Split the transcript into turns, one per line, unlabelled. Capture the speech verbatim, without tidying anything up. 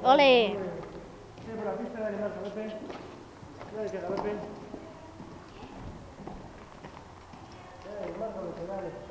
Ole.
Sí, por la pista, dale más galope. Dale que galope. Dale, más galope, dale.